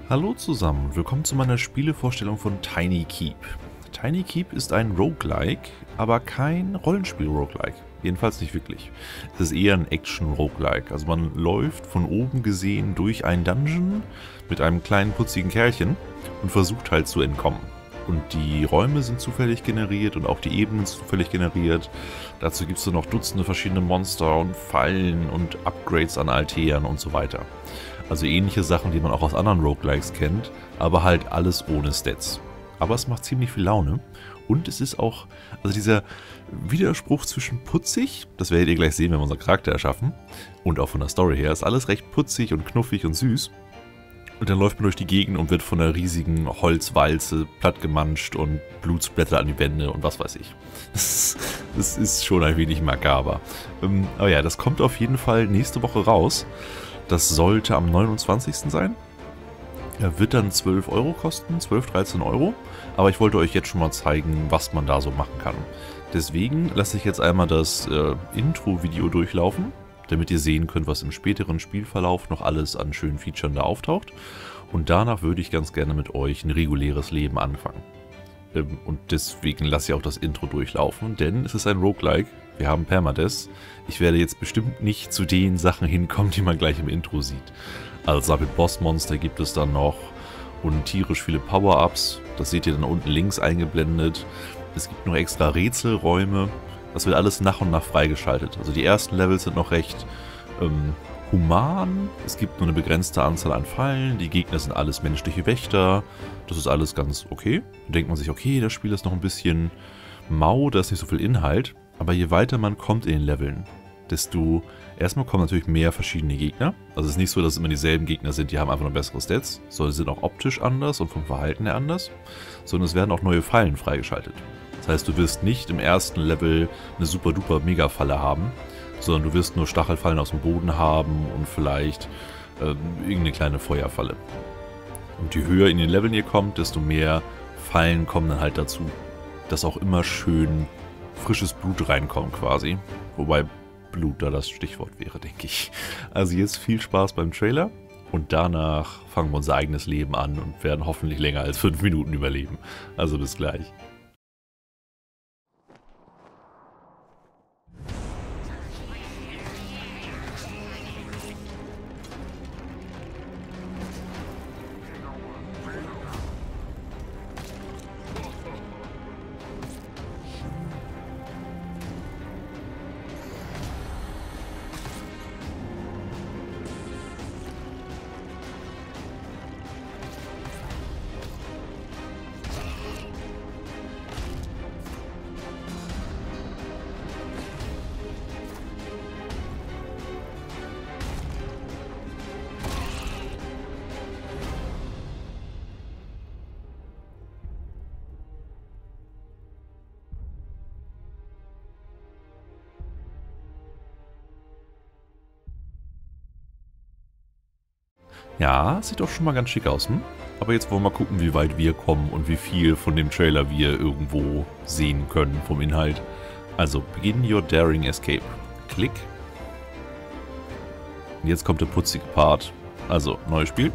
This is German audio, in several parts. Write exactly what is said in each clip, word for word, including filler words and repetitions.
Hallo zusammen, willkommen zu meiner Spielevorstellung von Tiny Keep. Tiny Keep ist ein Roguelike, aber kein Rollenspiel-Roguelike. Jedenfalls nicht wirklich. Es ist eher ein Action-Roguelike. Also man läuft von oben gesehen durch einen Dungeon mit einem kleinen putzigen Kerlchen und versucht halt zu entkommen. Und die Räume sind zufällig generiert und auch die Ebenen sind zufällig generiert. Dazu gibt es dann noch Dutzende verschiedene Monster und Fallen und Upgrades an Altären und so weiter. Also ähnliche Sachen, die man auch aus anderen Roguelikes kennt, aber halt alles ohne Stats. Aber es macht ziemlich viel Laune und es ist auch, also dieser Widerspruch zwischen putzig, das werdet ihr gleich sehen, wenn wir unseren Charakter erschaffen, und auch von der Story her, ist alles recht putzig und knuffig und süß. Und dann läuft man durch die Gegend und wird von einer riesigen Holzwalze plattgemanscht und Blut splattert an die Wände und was weiß ich. Das, das ist schon ein wenig makaber. Ähm, aber ja, das kommt auf jeden Fall nächste Woche raus. Das sollte am neunundzwanzigsten sein. Er wird dann zwölf Euro kosten, zwölf, dreizehn Euro. Aber ich wollte euch jetzt schon mal zeigen, was man da so machen kann. Deswegen lasse ich jetzt einmal das äh, Intro-Video durchlaufen, damit ihr sehen könnt, was im späteren Spielverlauf noch alles an schönen Features da auftaucht. Und danach würde ich ganz gerne mit euch ein reguläres Leben anfangen. Ähm, und deswegen lasse ich auch das Intro durchlaufen, denn es ist ein Roguelike. Wir haben Permadeath. Ich werde jetzt bestimmt nicht zu den Sachen hinkommen, die man gleich im Intro sieht. Also mit Bossmonster gibt es dann noch und tierisch viele Power-Ups. Das seht ihr dann unten links eingeblendet. Es gibt noch extra Rätselräume. Das wird alles nach und nach freigeschaltet. Also die ersten Levels sind noch recht ähm, human. Es gibt nur eine begrenzte Anzahl an Fallen. Die Gegner sind alles menschliche Wächter. Das ist alles ganz okay. Dann denkt man sich, okay, das Spiel ist noch ein bisschen mau, da ist nicht so viel Inhalt. Aber je weiter man kommt in den Leveln, desto erstmal kommen natürlich mehr verschiedene Gegner. Also es ist nicht so, dass es immer dieselben Gegner sind, die haben einfach nur bessere Stats, sondern sie sind auch optisch anders und vom Verhalten her anders. Sondern es werden auch neue Fallen freigeschaltet. Das heißt, du wirst nicht im ersten Level eine super duper Mega-Falle haben, sondern du wirst nur Stachelfallen aus dem Boden haben und vielleicht ähm, irgendeine kleine Feuerfalle. Und je höher in den Leveln ihr kommt, desto mehr Fallen kommen dann halt dazu. Dass auch immer schön frisches Blut reinkommt quasi. Wobei Blut da das Stichwort wäre, denke ich. Also jetzt viel Spaß beim Trailer und danach fangen wir unser eigenes Leben an und werden hoffentlich länger als fünf Minuten überleben. Also bis gleich. Ja, sieht doch schon mal ganz schick aus, hm? Aber jetzt wollen wir mal gucken, wie weit wir kommen und wie viel von dem Trailer wir irgendwo sehen können vom Inhalt. Also, begin your daring escape. Klick. Und jetzt kommt der putzige Part. Also, neues Spiel.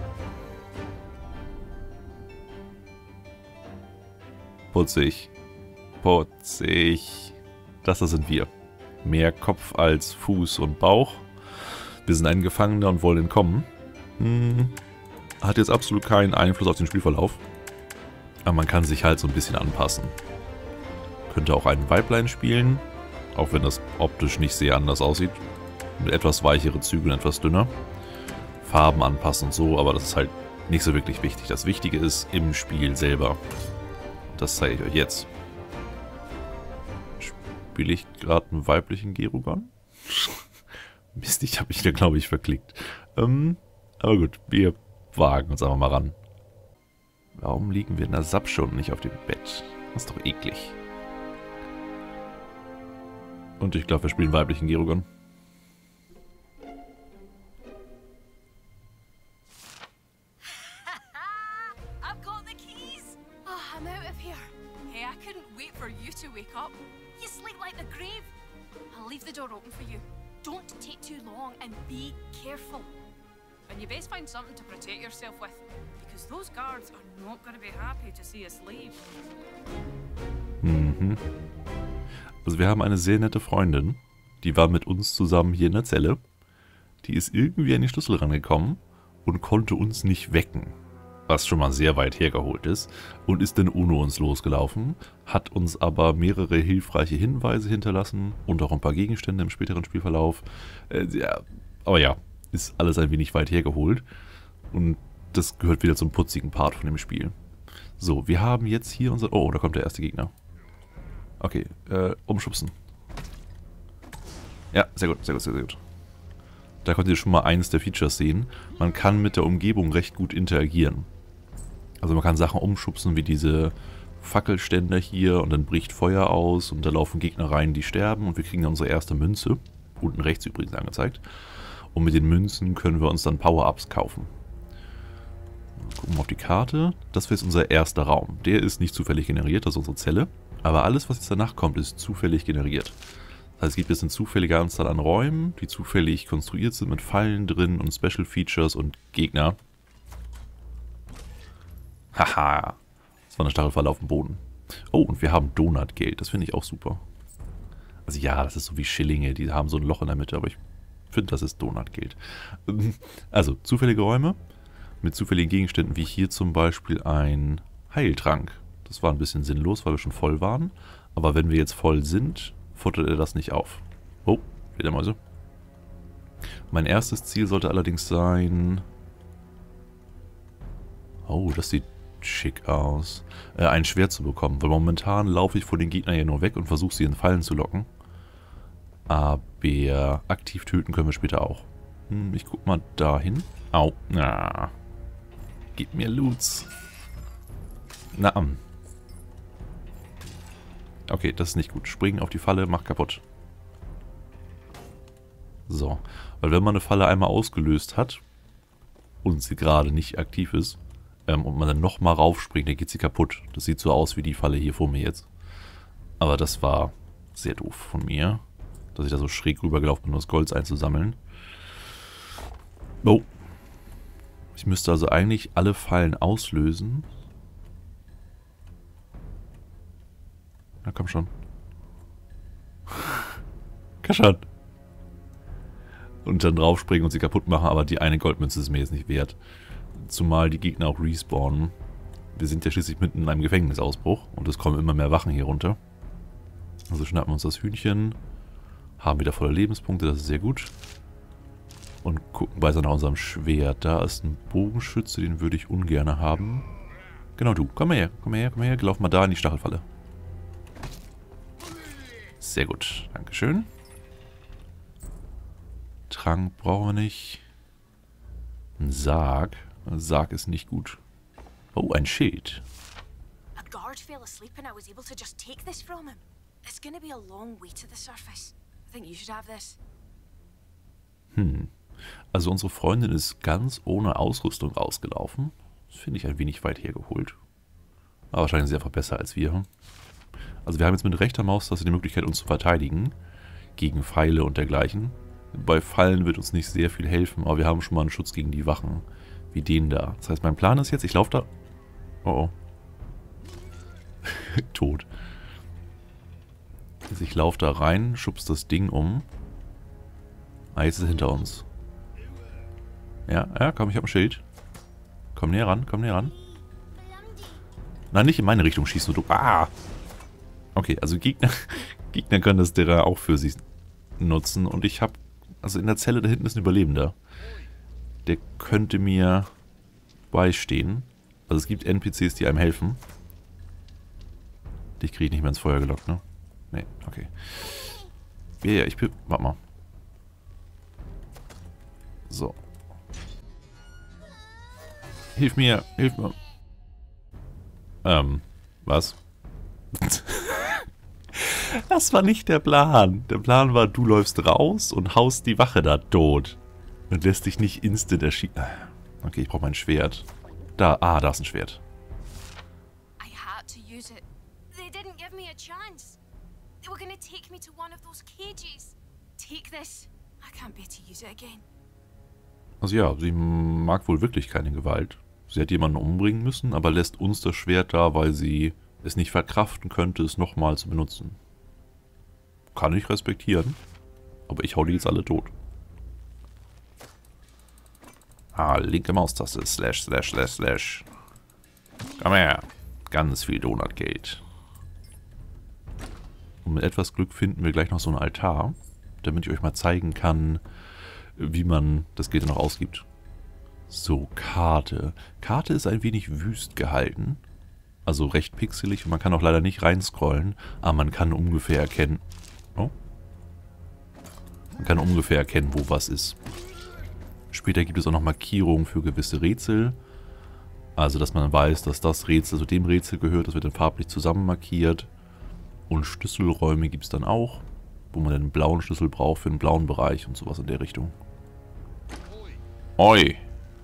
Putzig. Putzig. Das da sind wir. Mehr Kopf als Fuß und Bauch. Wir sind ein Gefangener und wollen entkommen. Hm, hat jetzt absolut keinen Einfluss auf den Spielverlauf. Aber man kann sich halt so ein bisschen anpassen. Könnte auch einen Weiblein spielen, auch wenn das optisch nicht sehr anders aussieht. Mit etwas weichere Züge und etwas dünner. Farben anpassen und so, aber das ist halt nicht so wirklich wichtig. Das Wichtige ist im Spiel selber. Das zeige ich euch jetzt. Spiele ich gerade einen weiblichen Gerugon? Mist, ich habe mich da glaube ich verklickt. Ähm... Aber gut, wir wagen uns einfach mal ran. Warum liegen wir in der Sapsche und nicht auf dem Bett? Das ist doch eklig. Und ich glaube, wir spielen weiblichen Gerugon. I've got the keys! Oh, I'm out of here. Hey, I couldn't wait for you to wake up. You sleep like the grave. I'll leave the door open for you. Don't take too long and be careful. And you best find something to protect yourself with, because those guards are not going to be happy to see us leave. Mhm. Also wir haben eine sehr nette Freundin, die war mit uns zusammen hier in der Zelle. Die ist irgendwie an die Schlüssel rangekommen und konnte uns nicht wecken. Was schon mal sehr weit hergeholt ist. Und ist dann ohne uns losgelaufen. Hat uns aber mehrere hilfreiche Hinweise hinterlassen. Und auch ein paar Gegenstände im späteren Spielverlauf. Äh, ja, aber ja, ist alles ein wenig weit hergeholt. Und das gehört wieder zum putzigen Part von dem Spiel. So, wir haben jetzt hier unser... Oh, da kommt der erste Gegner. Okay, äh, umschubsen. Ja, sehr gut, sehr gut, sehr gut. Da könnt ihr schon mal eines der Features sehen. Man kann mit der Umgebung recht gut interagieren. Also man kann Sachen umschubsen wie diese Fackelständer hier und dann bricht Feuer aus und da laufen Gegner rein, die sterben und wir kriegen dann unsere erste Münze. Unten rechts übrigens angezeigt. Und mit den Münzen können wir uns dann Power-Ups kaufen. Gucken wir auf die Karte. Das wäre jetzt unser erster Raum. Der ist nicht zufällig generiert, das ist unsere Zelle. Aber alles, was jetzt danach kommt, ist zufällig generiert. Das heißt, es gibt jetzt eine zufällige Anzahl an Räumen, die zufällig konstruiert sind mit Fallen drin und Special Features und Gegner. Haha. Das war eine Stachelfalle auf dem Boden. Oh, und wir haben Donutgeld. Das finde ich auch super. Also ja, das ist so wie Schillinge. Die haben so ein Loch in der Mitte, aber ich finde, das ist Donutgeld. Also, zufällige Räume mit zufälligen Gegenständen, wie hier zum Beispiel ein Heiltrank. Das war ein bisschen sinnlos, weil wir schon voll waren. Aber wenn wir jetzt voll sind, futtert er das nicht auf. Oh, wieder Mäuse. Mein erstes Ziel sollte allerdings sein... Oh, das sieht schick aus. Äh, ein Schwert zu bekommen. Weil momentan laufe ich vor den Gegnern ja nur weg und versuche sie in Fallen zu locken. Aber aktiv töten können wir später auch. Hm, ich guck mal dahin. Au. Na. Gib mir Loots. Na. Okay, das ist nicht gut. Springen auf die Falle, macht kaputt. So. Weil wenn man eine Falle einmal ausgelöst hat und sie gerade nicht aktiv ist ähm, und man dann nochmal raufspringt, dann geht sie kaputt. Das sieht so aus wie die Falle hier vor mir jetzt. Aber das war sehr doof von mir, dass ich da so schräg rübergelaufen bin, um das Gold einzusammeln. Oh. Ich müsste also eigentlich alle Fallen auslösen. Na komm schon. Komm schon. Und dann draufspringen und sie kaputt machen, aber die eine Goldmünze ist mir jetzt nicht wert. Zumal die Gegner auch respawnen. Wir sind ja schließlich mitten in einem Gefängnisausbruch und es kommen immer mehr Wachen hier runter. Also schnappen wir uns das Hühnchen. Haben wieder volle Lebenspunkte, das ist sehr gut. Und gucken weiter nach unserem Schwert. Da ist ein Bogenschütze, den würde ich ungern haben. Genau du, komm mal her, komm mal her, komm mal her. Lauf mal da in die Stachelfalle. Sehr gut, dankeschön. Trank brauchen wir nicht. Ein Sarg. Ein Sarg ist nicht gut. Oh, ein Schild. A guard fell asleep and I was able to just take this from him. It's gonna be a long way to the surface. I think you should have this. Hm. Also unsere Freundin ist ganz ohne Ausrüstung rausgelaufen. Das finde ich ein wenig weit hergeholt. Aber wahrscheinlich ist sie einfach besser als wir. Also wir haben jetzt mit rechter Maustaste die Möglichkeit, uns zu verteidigen. Gegen Pfeile und dergleichen. Bei Fallen wird uns nicht sehr viel helfen, aber wir haben schon mal einen Schutz gegen die Wachen. Wie den da. Das heißt, mein Plan ist jetzt, ich laufe da... Oh oh. Tot. Also ich laufe da rein, schubst das Ding um. Ah, jetzt ist es hinter uns. Ja, ja, komm, ich habe ein Schild. Komm näher ran, komm näher ran. Nein, nicht in meine Richtung schießen, du. Ah! Okay, also Gegner, Gegner können das Terrain auch für sich nutzen. Und ich habe, also in der Zelle da hinten ist ein Überlebender. Der könnte mir beistehen. Also es gibt N P Cs, die einem helfen. Dich kriege ich nicht mehr ins Feuer gelockt, ne? Nee, okay. Ja, ja, ich bin... Warte mal. So. Hilf mir, hilf mir. Ähm, was? Das war nicht der Plan. Der Plan war, du läufst raus und haust die Wache da tot. Und lässt dich nicht instant erschießen. Okay, ich brauche mein Schwert. Da, ah, da ist ein Schwert. I had to use it. They didn't give me a chance. They were gonna take me to one of those cages. Take this. I can't bear to use it again. Also ja, sie mag wohl wirklich keine Gewalt. Sie hat jemanden umbringen müssen, aber lässt uns das Schwert da, weil sie es nicht verkraften könnte, es nochmal zu benutzen. Kann ich respektieren, aber ich hau die jetzt alle tot. Ah, linke Maustaste. Slash, slash, slash, slash. Komm her. Ganz viel Donutgeld. Und mit etwas Glück finden wir gleich noch so einen Altar, damit ich euch mal zeigen kann, wie man das Geld dann noch ausgibt. So, Karte. Karte ist ein wenig wüst gehalten. Also recht pixelig und man kann auch leider nicht reinscrollen, aber man kann ungefähr erkennen... Oh. Man kann ungefähr erkennen, wo was ist. Später gibt es auch noch Markierungen für gewisse Rätsel. Also, dass man weiß, dass das Rätsel zu dem Rätsel gehört. Das wird dann farblich zusammen markiert. Und Schlüsselräume gibt es dann auch, wo man einen blauen Schlüssel braucht für den blauen Bereich und sowas in der Richtung. Oi!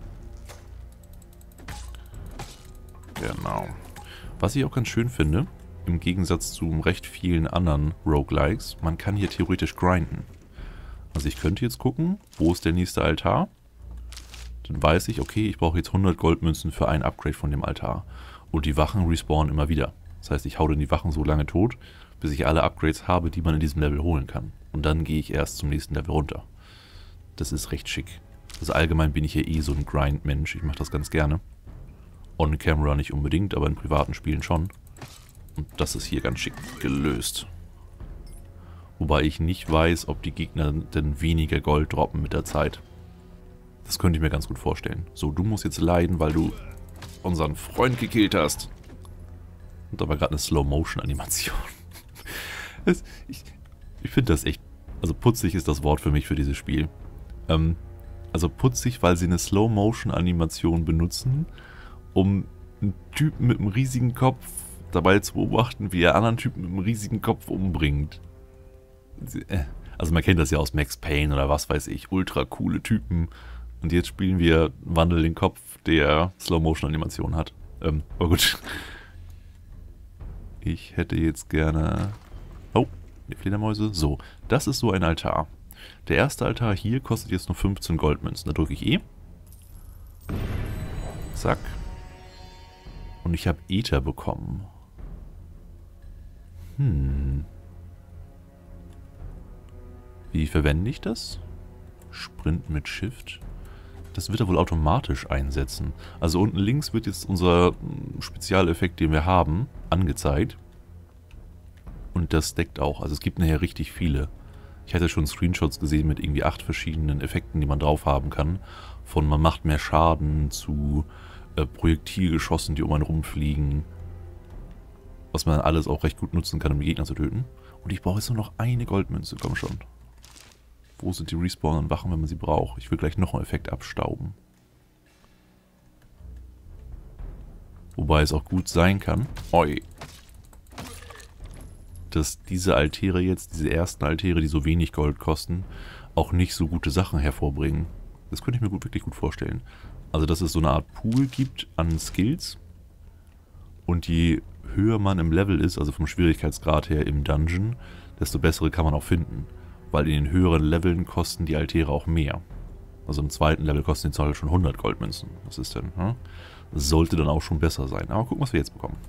Genau. Was ich auch ganz schön finde, im Gegensatz zu recht vielen anderen Roguelikes, man kann hier theoretisch grinden. Also ich könnte jetzt gucken, wo ist der nächste Altar. Dann weiß ich, okay, ich brauche jetzt hundert Goldmünzen für ein Upgrade von dem Altar. Und die Wachen respawnen immer wieder. Das heißt, ich hau dann die Wachen so lange tot, bis ich alle Upgrades habe, die man in diesem Level holen kann. Und dann gehe ich erst zum nächsten Level runter. Das ist recht schick. Also allgemein bin ich ja eh so ein Grind-Mensch. Ich mache das ganz gerne. On-Camera nicht unbedingt, aber in privaten Spielen schon. Und das ist hier ganz schick gelöst. Wobei ich nicht weiß, ob die Gegner denn weniger Gold droppen mit der Zeit. Das könnte ich mir ganz gut vorstellen. So, du musst jetzt leiden, weil du unseren Freund gekillt hast. Und da war gerade eine Slow-Motion-Animation. ich ich finde das echt... Also putzig ist das Wort für mich für dieses Spiel. Ähm, also putzig, weil sie eine Slow-Motion-Animation benutzen, um einen Typen mit einem riesigen Kopf dabei zu beobachten, wie er anderen Typen mit einem riesigen Kopf umbringt. Also man kennt das ja aus Max Payne oder was weiß ich, ultra coole Typen. Und jetzt spielen wir Wandel den Kopf, der Slow-Motion-Animation hat. Ähm, aber gut. Ich hätte jetzt gerne... Oh, die Fledermäuse. So, das ist so ein Altar. Der erste Altar hier kostet jetzt nur fünfzehn Goldmünzen. Da drücke ich E. Zack. Und ich habe Ether bekommen. Hm. Wie verwende ich das? Sprint mit Shift. Das wird er wohl automatisch einsetzen. Also unten links wird jetzt unser Spezialeffekt, den wir haben, angezeigt. Und das deckt auch. Also es gibt nachher richtig viele. Ich hatte schon Screenshots gesehen mit irgendwie acht verschiedenen Effekten, die man drauf haben kann. Von man macht mehr Schaden zu äh, Projektilgeschossen, die um einen rumfliegen. Was man alles auch recht gut nutzen kann, um die Gegner zu töten. Und ich brauche jetzt nur noch eine Goldmünze. Komm schon. Wo sind die respawnenden Wachen, wenn man sie braucht? Ich will gleich noch einen Effekt abstauben. Wobei es auch gut sein kann, oi, dass diese Altäre jetzt, diese ersten Altäre, die so wenig Gold kosten, auch nicht so gute Sachen hervorbringen. Das könnte ich mir gut, wirklich gut vorstellen. Also, dass es so eine Art Pool gibt an Skills. Und je höher man im Level ist, also vom Schwierigkeitsgrad her im Dungeon, desto bessere kann man auch finden. Weil in den höheren Leveln kosten die Altäre auch mehr. Also im zweiten Level kosten die zum Beispiel schon hundert Goldmünzen. Was ist denn? Hm? Das sollte dann auch schon besser sein. Aber gucken, was wir jetzt bekommen.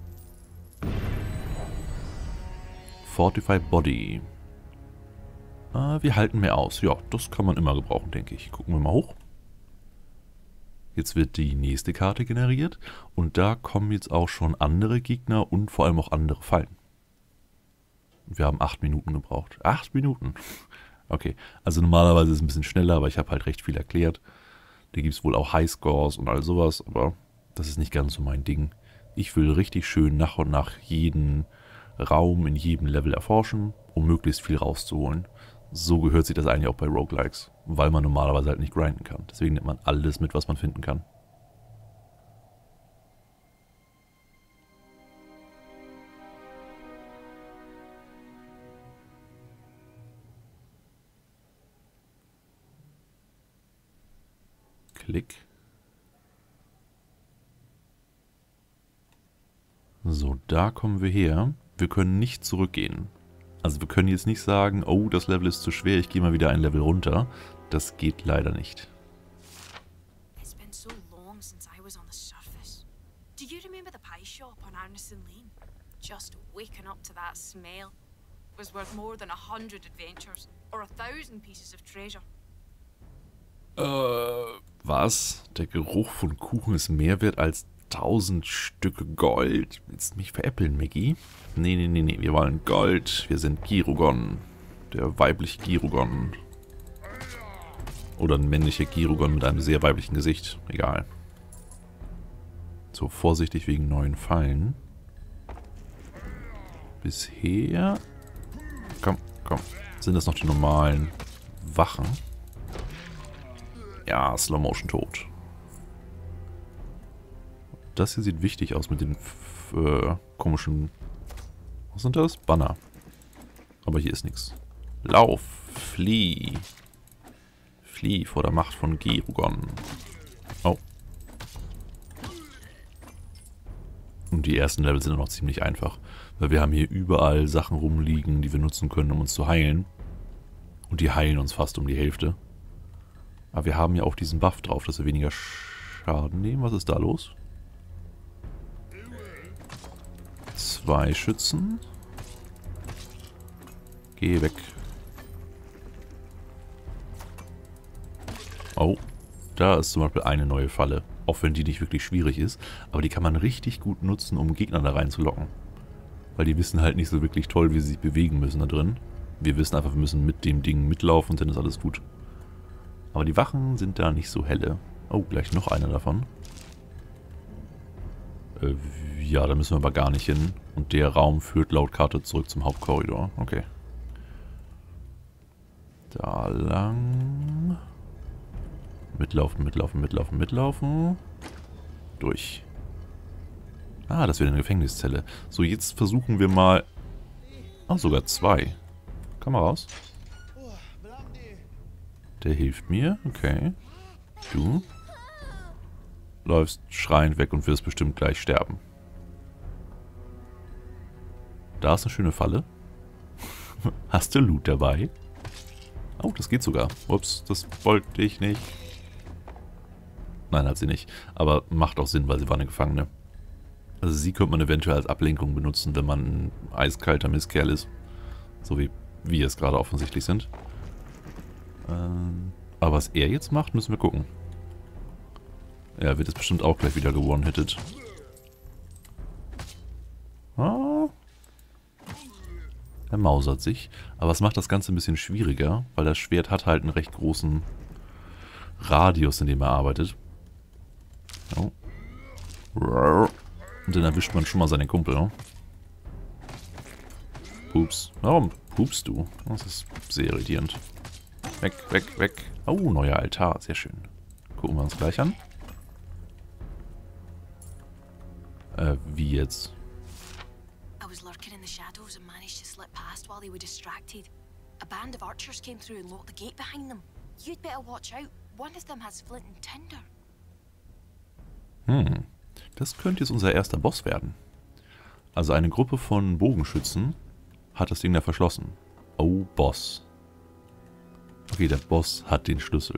Fortify Body. Äh, wir halten mehr aus. Ja, das kann man immer gebrauchen, denke ich. Gucken wir mal hoch. Jetzt wird die nächste Karte generiert. Und da kommen jetzt auch schon andere Gegner und vor allem auch andere Fallen. Wir haben acht Minuten gebraucht. Acht Minuten? Okay, also normalerweise ist es ein bisschen schneller, aber ich habe halt recht viel erklärt. Da gibt es wohl auch Highscores und all sowas, aber das ist nicht ganz so mein Ding. Ich will richtig schön nach und nach jeden Raum in jedem Level erforschen, um möglichst viel rauszuholen. So gehört sich das eigentlich auch bei Roguelikes, weil man normalerweise halt nicht grinden kann. Deswegen nimmt man alles mit, was man finden kann. Klick. So, da kommen wir her. Wir können nicht zurückgehen. Also wir können jetzt nicht sagen, oh, das Level ist zu schwer, ich gehe mal wieder ein Level runter. Das geht leider nicht. It's been so long since I was on the just waking up to that smell was worth more than a hundred adventures or a thousand pieces of treasure. Äh, was? Der Geruch von Kuchen ist mehr wert als tausend Stücke Gold? Willst du mich veräppeln, Mickey? Nee, nee, nee, nee, wir wollen Gold. Wir sind Girugon. Der weibliche Girugon. Oder ein männlicher Girugon mit einem sehr weiblichen Gesicht. Egal. So, vorsichtig wegen neuen Fallen. Bisher... Komm, komm. Sind das noch die normalen Wachen? Ja, Slow Motion tot. Das hier sieht wichtig aus mit den äh, komischen... Was sind das? Banner. Aber hier ist nichts. Lauf! Flieh! Flieh vor der Macht von Girugon. Oh. Und die ersten Level sind noch ziemlich einfach. Weil wir haben hier überall Sachen rumliegen, die wir nutzen können, um uns zu heilen. Und die heilen uns fast um die Hälfte. Aber wir haben ja auch diesen Buff drauf, dass wir weniger Schaden nehmen. Was ist da los? Zwei Schützen. Geh weg. Oh, da ist zum Beispiel eine neue Falle. Auch wenn die nicht wirklich schwierig ist. Aber die kann man richtig gut nutzen, um Gegner da reinzulocken. Weil die wissen halt nicht so wirklich toll, wie sie sich bewegen müssen da drin. Wir wissen einfach, wir müssen mit dem Ding mitlaufen und dann ist alles gut. Aber die Wachen sind da nicht so helle. Oh, gleich noch einer davon. Äh, ja, da müssen wir aber gar nicht hin. Und der Raum führt laut Karte zurück zum Hauptkorridor. Okay. Da lang. Mitlaufen, mitlaufen, mitlaufen, mitlaufen. Durch. Ah, das wäre eine Gefängniszelle. So, jetzt versuchen wir mal... Ah, sogar zwei. Komm mal raus. Der hilft mir. Okay. Du läufst schreiend weg und wirst bestimmt gleich sterben. Da ist eine schöne Falle. Hast du Loot dabei? Oh, das geht sogar. Ups, das wollte ich nicht. Nein, hat sie nicht. Aber macht auch Sinn, weil sie war eine Gefangene. Also sie könnte man eventuell als Ablenkung benutzen, wenn man ein eiskalter Misskerl ist. So wie wir es gerade offensichtlich sind. Ähm, aber was er jetzt macht, müssen wir gucken. Er wird es bestimmt auch gleich wieder gewonnen-hitted. Ah. Er mausert sich. Aber es macht das Ganze ein bisschen schwieriger, weil das Schwert hat halt einen recht großen Radius, in dem er arbeitet. Oh. Und dann erwischt man schon mal seinen Kumpel. Ne? Pups. Warum pupst du? Das ist sehr irritierend. Weg, weg, weg. Oh, neuer Altar. Sehr schön. Gucken wir uns gleich an. Äh, wie jetzt? I was lurking in the shadows and managed to slip past while they were distracted. A band of archers came through and locked the gate behind them. You'd better watch out. One of them has flint and tinder. Hm. Das könnte jetzt unser erster Boss werden. Also eine Gruppe von Bogenschützen hat das Ding da verschlossen. Oh, Boss. Okay, der Boss hat den Schlüssel.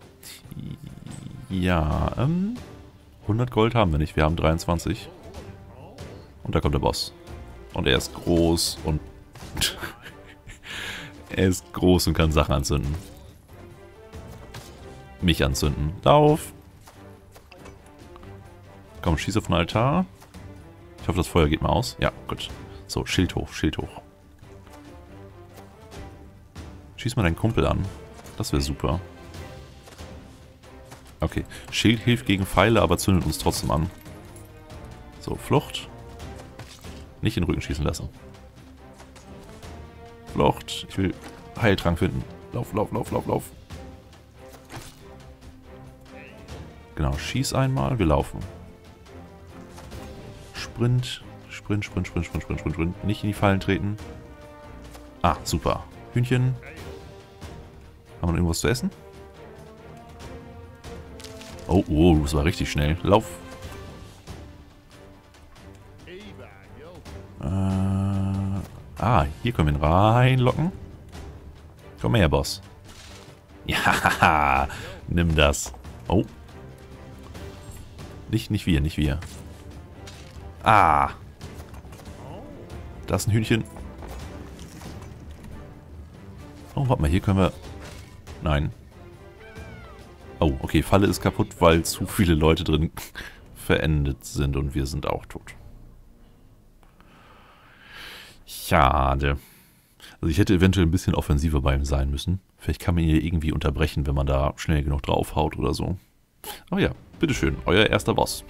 Ja, ähm... hundert Gold haben wir nicht, wir haben dreiundzwanzig. Und da kommt der Boss. Und er ist groß und... er ist groß und kann Sachen anzünden. Mich anzünden. Lauf! Komm, schieß auf den Altar. Ich hoffe, das Feuer geht mal aus. Ja, gut. So, Schild hoch, Schild hoch. Schieß mal deinen Kumpel an. Das wäre super. Okay, Schild hilft gegen Pfeile, aber zündet uns trotzdem an. So, Flucht. Nicht in den Rücken schießen lassen. Flucht. Ich will Heiltrank finden. Lauf, lauf, lauf, lauf, lauf. Genau, schieß einmal, wir laufen. Sprint, Sprint, Sprint, Sprint, Sprint, Sprint, Sprint, Sprint. Nicht in die Fallen treten. Ah, super. Hühnchen. Haben wir noch irgendwas zu essen? Oh, oh, das war richtig schnell. Lauf. Äh, ah, hier können wir ihn reinlocken. Komm mal her, Boss. Ja, nimm das. Oh. Nicht, nicht wir, nicht wir. Ah. Da ist ein Hühnchen. Oh, warte mal, hier können wir... Nein. Oh, okay, Falle ist kaputt, weil zu viele Leute drin verendet sind und wir sind auch tot. Schade. Also ich hätte eventuell ein bisschen offensiver bei ihm sein müssen. Vielleicht kann man ihn hier irgendwie unterbrechen, wenn man da schnell genug draufhaut oder so. Aber ja, bitteschön, euer erster Boss.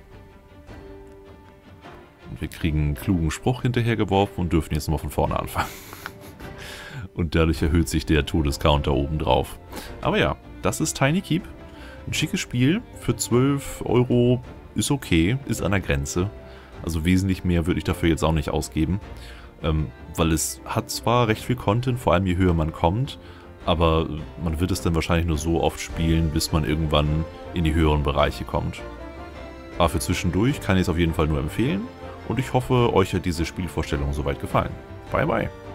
Und wir kriegen einen klugen Spruch hinterhergeworfen und dürfen jetzt nochmal von vorne anfangen. Und dadurch erhöht sich der Todescounter oben drauf. Aber ja, das ist Tiny Keep. Ein schickes Spiel. Für zwölf Euro ist okay, ist an der Grenze. Also wesentlich mehr würde ich dafür jetzt auch nicht ausgeben. Ähm, weil es hat zwar recht viel Content, vor allem je höher man kommt, aber man wird es dann wahrscheinlich nur so oft spielen, bis man irgendwann in die höheren Bereiche kommt. Aber für zwischendurch kann ich es auf jeden Fall nur empfehlen und ich hoffe, euch hat diese Spielvorstellung soweit gefallen. Bye bye!